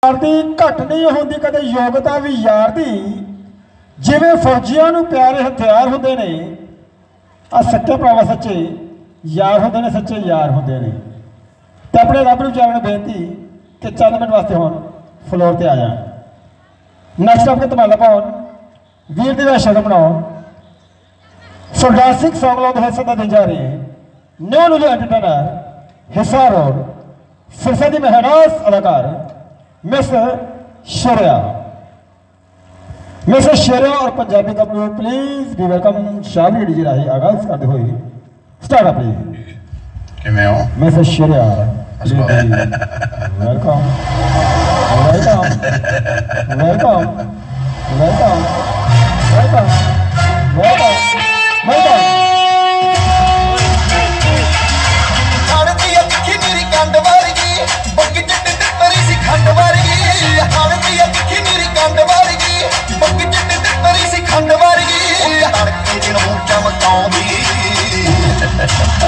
ਦੀ ਘਟ ਨਹੀਂ ਹੁੰਦੀ ਕਦੇ ਯੋਗਤਾ ਵੀ ਯਾਰ ਦੀ ਜਿਵੇਂ ਫੌਜੀਆਂ ਨੂੰ ਪਿਆਰੇ ਹਥਿਆਰ ਹੁੰਦੇ ਨੇ ਆ ਸੱਚੇ ਭਰਾਵਾ ਸੱਚੇ ਯਾਰ ਹੁੰਦੇ ਨੇ ਸੱਚੇ ਯਾਰ ਹੁੰਦੇ ਨੇ ਤੇ ਆਪਣੇ ਰੱਬ ਨੂੰ ਚਾਹਣ ਬੇਨਤੀ ਕਿ ਚੰਦ ਮਿੰਟ ਵਾਸਤੇ ਹੁਣ ਫਲੋਰ ਤੇ ਆ ਜਾ ਨੈਕਸਟ ਆਪਕੇ ਧਮਾਲਾ ਪਾਉਣ ਵੀਰ ਦੀ ਦਾ ਸ਼ਰਮ ਬਣਾਉਣ ਸਰਦਾਰ ਸਿੰਘ ਸੌਂਗਲਾ ਦੇ ਹਿੱਸੇ ਦਾ ਦੇਣ ਜਾ ਰਹੇ ਨਿਊ ਲੁਧਿਆਣਾ ਐਂਟਰਟੇਨਰ ਹਿੱਸਾ ਰੋਡ सिरसा की महराज अदाकार मिस शेरिया और पंजाबी कपड़ों प्लीज बी वेलकम शामी डीजे राही आगाज करते हुए start up please miss Sheria welcome welcome welcome welcome welcome welcome welcome चमकाउंदी